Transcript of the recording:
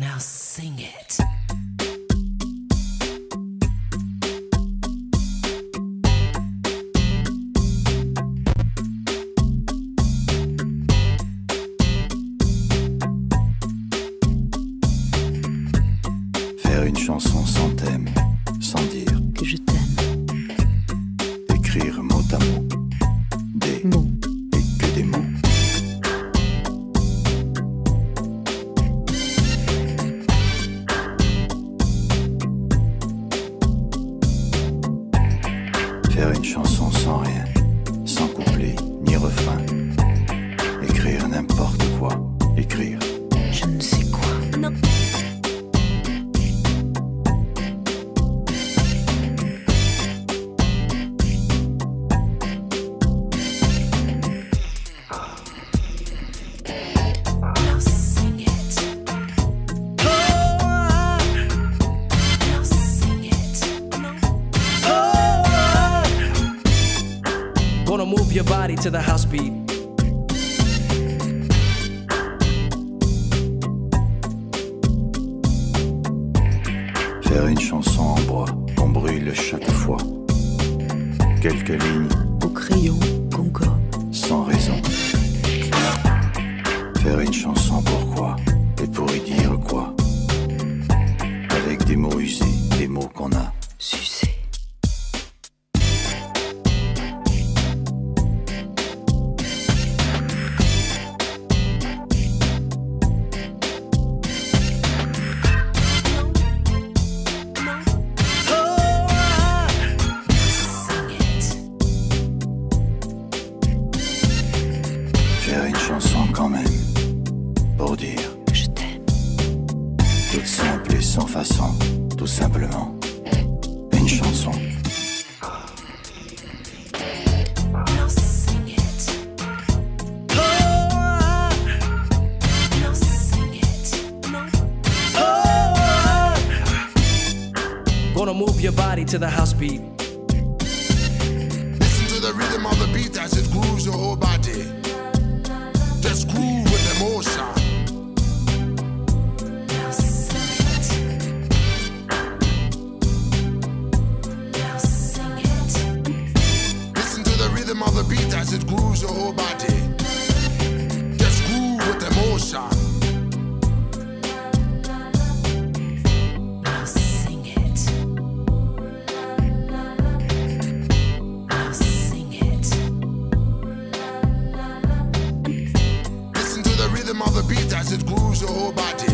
Now sing it. Faire une chanson sans thème, sans dire Que je t'aime. écrire mot à mot, des Mots. et que des mots. Faire une chanson sans rien, sans couplet ni refrain. Écrire n'importe quoi, écrire. Je ne sais quoi. Non. Now sing it. Now sing it. Gonna move your body to the house beat. Faire une chanson en bois qu'on brûle chaque fois. Quelques lignes Au crayon, Concorde. sans raison. Faire une chanson pourquoi et pour y dire quoi. Avec des mots usés, des mots qu'on a. Sucer. Sing it. Faire une chanson quand même pour dire Que je t'aime. toute simple et sans façon, tout simplement une chanson. Now sing it. Now sing it. Gonna move your body to the house beat. Listen to the rhythm of the beat as it grooves your whole body. Just groove with emotion. Now sing it. Now sing it. Listen to the rhythm of the beat as it grooves your whole body. Just groove with emotion. Now sing it. Now sing it. Listen to the rhythm of the beat as it grooves your whole body.